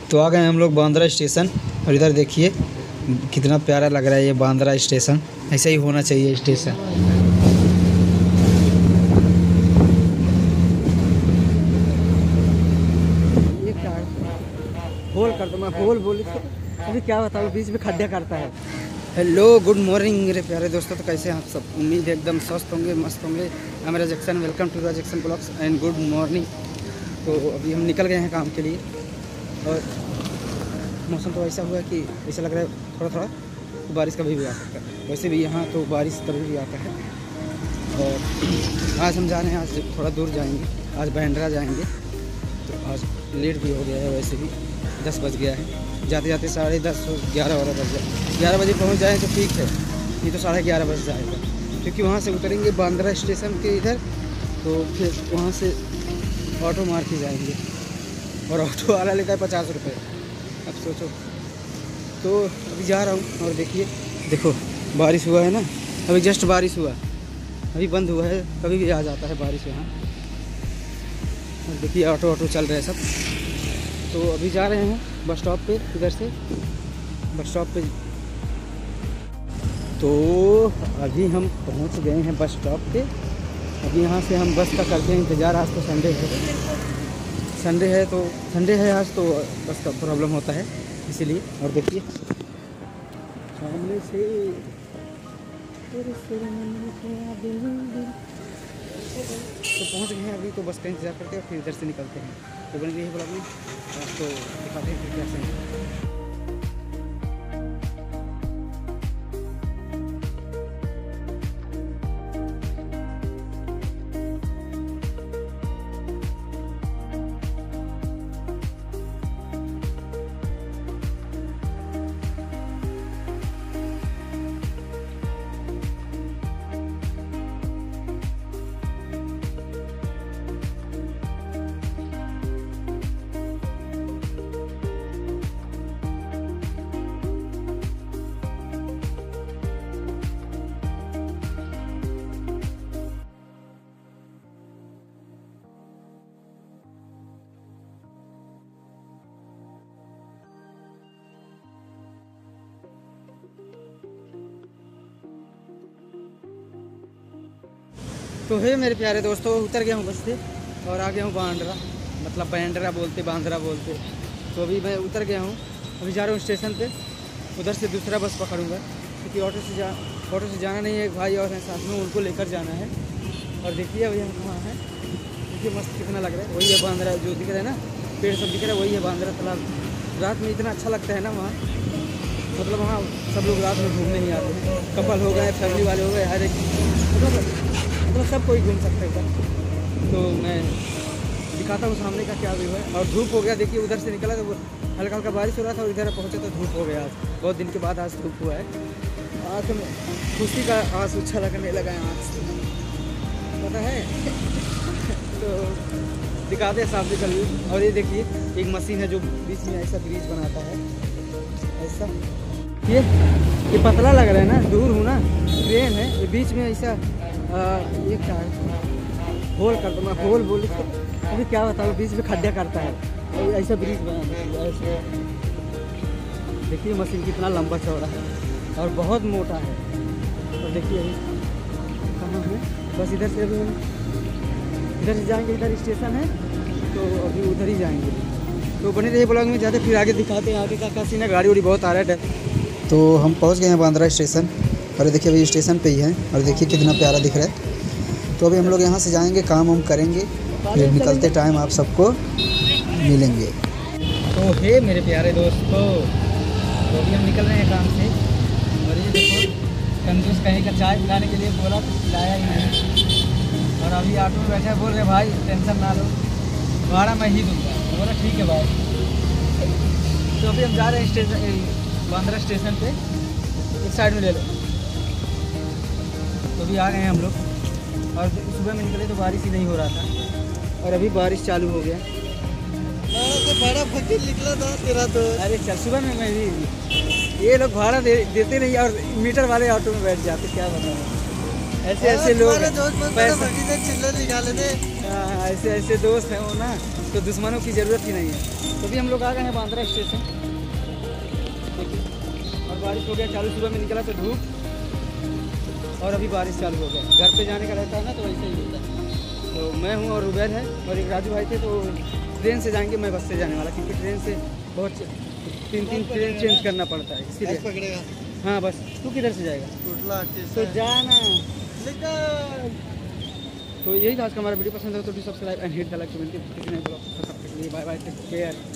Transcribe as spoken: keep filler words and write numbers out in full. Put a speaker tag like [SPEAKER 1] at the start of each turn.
[SPEAKER 1] तो आ गए हम लोग बांद्रा स्टेशन और इधर देखिए कितना प्यारा लग रहा है ये बांद्रा स्टेशन। ऐसा ही होना चाहिए स्टेशन।
[SPEAKER 2] ये क्या होल कर दो, मैं होल बोली तो अभी क्या बताऊँ, बीच में खड्डे करता है।
[SPEAKER 1] हेलो गुड मॉर्निंग मेरे प्यारे दोस्तों, तो कैसे हैं आप सब? उम्मीद है एकदम स्वस्थ होंगे, मस्त होंगे। I am Jackson, welcome to Jackson blogs and good morning. तो अभी हम निकल गए हैं काम के लिए और मौसम तो ऐसा हुआ है कि ऐसा लग रहा है थोड़ा थोड़ा तो बारिश कभी भी आ सकता है। वैसे भी यहाँ तो बारिश कभी भी आता है। और आज हम जा रहे हैं, आज थोड़ा दूर जाएंगे, आज बांद्रा जाएंगे। तो आज लेट भी हो गया है, वैसे भी दस बज गया है। जाते जाते साढ़े दस ग्यारह बारह बज जाए, ग्यारह बजे पहुँच जाए तो ठीक है, नहीं तो साढ़े ग्यारह बज जाएगा। क्योंकि वहाँ से उतरेंगे बांद्रा स्टेशन के इधर, तो फिर वहाँ से ऑटो मार के जाएंगे और ऑटो वाला लेता है पचास रुपये। अब सोचो। तो अभी जा रहा हूँ और देखिए, देखो बारिश हुआ है ना, अभी जस्ट बारिश हुआ, अभी बंद हुआ है, कभी भी आ जाता है बारिश यहाँ। और देखिए ऑटो ऑटो चल रहे हैं सब। तो अभी जा रहे हैं बस स्टॉप पे, इधर से बस स्टॉप पे। तो अभी हम पहुँच गए हैं बस स्टॉप पे। अभी यहाँ से हम बस का करते हैं इंतज़ार। आज तो संडे है, संडे है तो संडे है आज, तो बस का प्रॉब्लम होता है इसीलिए। और देखिए सामने से तो पहुंच गए हैं अभी, तो बस का इंतज़ार करते हैं और फिर इधर से निकलते हैं। तो बन गई है ब्लॉग में, तो दिखाते हैं फिर कैसे हैं। तो है मेरे प्यारे दोस्तों, उतर गया हूँ बस से और आ गया हूँ बांद्रा, मतलब बांद्रा बोलते बांद्रा बोलते। तो अभी मैं उतर गया हूँ, अभी जा रहा हूँ स्टेशन पे। उधर से दूसरा बस पकड़ूँगा, क्योंकि ऑटो से जा ऑटो से जाना नहीं है। एक भाई और हैं साथ में, उनको लेकर जाना है। और देखिए अभी हम कहाँ हैं, देखिए मस्त कितना लग रहा है। वही है बांद्रा, जो दिख रहा है ना, पेड़ सब दिख रहा है, वही है बांद्रा तालाब। रात में इतना अच्छा लगता है ना वहाँ, मतलब वहाँ सब लोग रात में घूमने ही आते हैं। कपल हो गए, फैमिली वाले हो गए, हर एक मतलब मतलब सब कोई घूम सकता है इधर। तो मैं दिखाता हूँ सामने का क्या व्यू है। और धूप हो गया, देखिए उधर से निकला तो हल्का हल्का बारिश हो रहा था और इधर पहुँचा तो धूप हो गया। आज बहुत दिन के बाद आज धूप हुआ है। आज तो खुशी का आंसू अच्छा लगने लगा है आँख से, पता है। तो दिखाते हैं सामने का व्यू। और ये देखिए एक मशीन है जो बीच में ऐसा ब्रिज बनाता है, ऐसा। ये ये पतला लग रहा है ना, दूर हूँ ना, ट्रेन है, ये बीच में ऐसा आ, ये क्या है, होल कर दो, मैं होल बोली तो अभी क्या बताऊँ, बीच में खड्डे करता है, और ऐसा ब्रिज बना ऐसे। देखिए मशीन कितना लंबा चौड़ा है और बहुत मोटा है। और देखिए अभी कहाँ है, बस इधर से अभी इधर से जाएंगे, इधर स्टेशन है तो अभी उधर ही जाएंगे। तो बने रहिए ब्लॉग में, जाते फिर आगे दिखाते हैं आगे का क्या सीन है। गाड़ी उड़ी बहुत आ रहा है। तो हम पहुँच गए हैं बांद्रा स्टेशन और देखिए अभी स्टेशन पे ही है। और देखिए कितना प्यारा दिख रहा है। तो अभी हम लोग यहाँ से जाएंगे, काम वाम करेंगे, फिर निकलते टाइम आप सबको मिलेंगे। तो हे मेरे प्यारे दोस्तों, तो अभी हम निकल रहे हैं काम से। और ये देखो कंजूस कहीं का चाय पिलाने के लिए बोला तो पिलाया ही नहीं। और अभी ऑटो में बैठे बोल रहे भाई टेंशन ना लो, भाड़ा मैं ही दूँगा। बोला ठीक है भाई। तो अभी हम जा रहे हैं स्टेशन, बांद्रा स्टेशन पे, एक साइड में ले लो। तो अभी आ गए हैं हम लोग। और सुबह में निकले तो बारिश ही नहीं हो रहा था, और अभी बारिश चालू हो गया।
[SPEAKER 2] तो बड़ा फकीर निकला था तेरा तो।
[SPEAKER 1] अरे चल, सुबह में मैं भी, ये लोग भाड़ा दे, देते नहीं और मीटर वाले ऑटो में बैठ जाते, क्या बताऊँ। ऐसे ऐसे लोग पैसा
[SPEAKER 2] चिल्लर निकाले थे।
[SPEAKER 1] ऐसे ऐसे दोस्त हैं वो ना, तो दुश्मनों की ज़रूरत ही नहीं है। तो अभी हम लोग आ गए हैं बांद्रा स्टेशन, देखिए। और बारिश हो गया चालू, सुबह में निकला तो धूप और अभी बारिश चालू हो गया। घर पे जाने का रहता है ना, तो ऐसे ही होता है। तो मैं हूँ और रुबैर है और एक राजू भाई थे। तो ट्रेन से जाएंगे, मैं बस से जाने वाला, क्योंकि ट्रेन से बहुत तीन तीन ट्रेन चेंज करना पड़ता है, इसीलिए
[SPEAKER 2] पकड़ेगा।
[SPEAKER 1] हाँ बस। तू किधर से जाएगा?
[SPEAKER 2] टुटला
[SPEAKER 1] तो जाना।
[SPEAKER 2] निकल।
[SPEAKER 1] तो यही था आज का हमारा वीडियो। पसंद है तो subscribe and hit the like comment. Bye bye, take care.